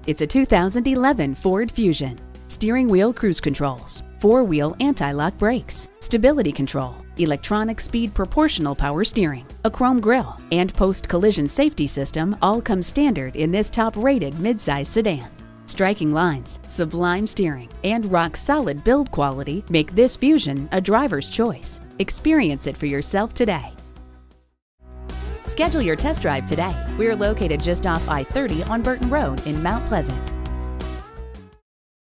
It's a 2011 Ford Fusion. Steering wheel cruise controls, four-wheel anti-lock brakes, stability control, electronic speed proportional power steering, a chrome grille, and post-collision safety system all come standard in this top-rated midsize sedan. Striking lines, sublime steering, and rock-solid build quality make this Fusion a driver's choice. Experience it for yourself today. Schedule your test drive today. We're located just off I-30 on Burton Road in Mount Pleasant.